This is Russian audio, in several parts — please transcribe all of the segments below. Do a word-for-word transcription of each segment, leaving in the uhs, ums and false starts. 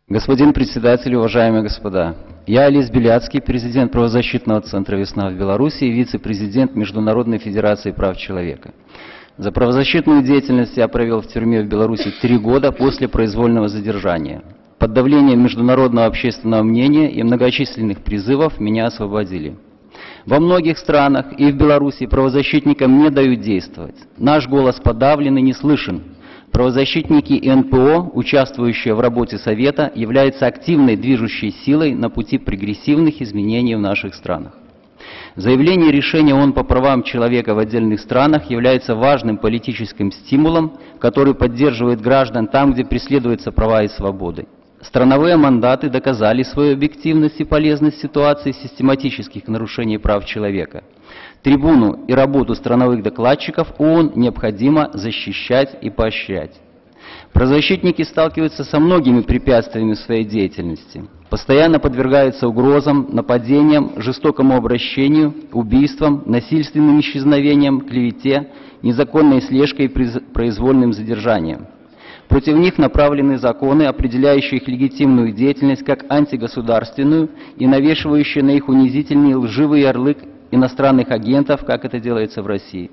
Господин председатель, уважаемые господа, я Олесь Беляцкий, президент правозащитного центра «Весна» в Беларуси и вице-президент Международной федерации прав человека. За правозащитную деятельность я провел в тюрьме в Беларуси три года после произвольного задержания. Под давлением международного общественного мнения и многочисленных призывов меня освободили. Во многих странах и в Беларуси правозащитникам не дают действовать. Наш голос подавлен и не слышен. Правозащитники и эн пэ о, участвующие в работе Совета, являются активной движущей силой на пути прогрессивных изменений в наших странах. Заявление решения ООН по правам человека в отдельных странах является важным политическим стимулом, который поддерживает граждан там, где преследуются права и свободы. Страновые мандаты доказали свою объективность и полезность ситуации систематических нарушений прав человека. Трибуну и работу страновых докладчиков ООН необходимо защищать и поощрять. Правозащитники сталкиваются со многими препятствиями в своей деятельности. Постоянно подвергаются угрозам, нападениям, жестокому обращению, убийствам, насильственным исчезновениям, клевете, незаконной слежкой и произвольным задержанием. Против них направлены законы, определяющие их легитимную деятельность как антигосударственную и навешивающие на их унизительный лживый ярлык иностранных агентов, как это делается в России.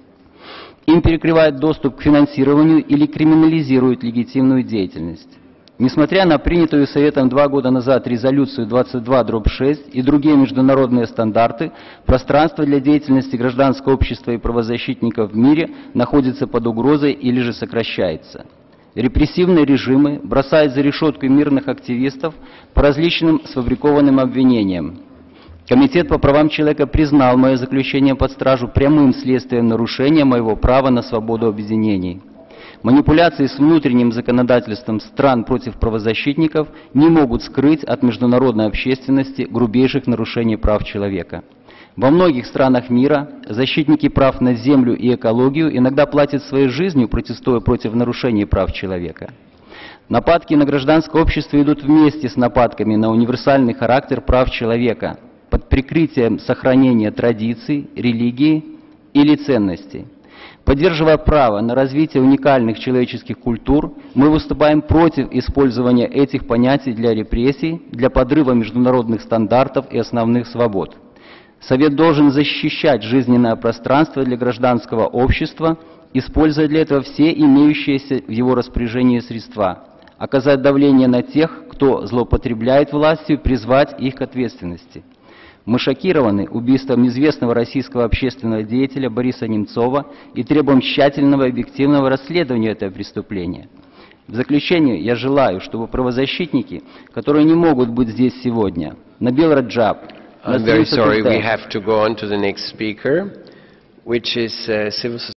Им перекрывают доступ к финансированию или криминализируют легитимную деятельность. Несмотря на принятую Советом два года назад резолюцию двадцать два дробь шесть и другие международные стандарты, пространство для деятельности гражданского общества и правозащитников в мире находится под угрозой или же сокращается. Репрессивные режимы бросают за решетку мирных активистов по различным сфабрикованным обвинениям. Комитет по правам человека признал мое заключение под стражу прямым следствием нарушения моего права на свободу объединений. Манипуляции с внутренним законодательством стран против правозащитников не могут скрыть от международной общественности грубейших нарушений прав человека. Во многих странах мира защитники прав на землю и экологию иногда платят своей жизнью, протестуя против нарушений прав человека. Нападки на гражданское общество идут вместе с нападками на универсальный характер прав человека под прикрытием сохранения традиций, религии или ценностей. Поддерживая право на развитие уникальных человеческих культур, мы выступаем против использования этих понятий для репрессий, для подрыва международных стандартов и основных свобод. Совет должен защищать жизненное пространство для гражданского общества, используя для этого все имеющиеся в его распоряжении средства, оказать давление на тех, кто злоупотребляет властью, призвать их к ответственности. Мы шокированы убийством известного российского общественного деятеля Бориса Немцова и требуем тщательного и объективного расследования этого преступления. В заключение я желаю, чтобы правозащитники, которые не могут быть здесь сегодня, Набил Раджаб, I'm very sorry, we have to go on to the next speaker, which is uh, civil society.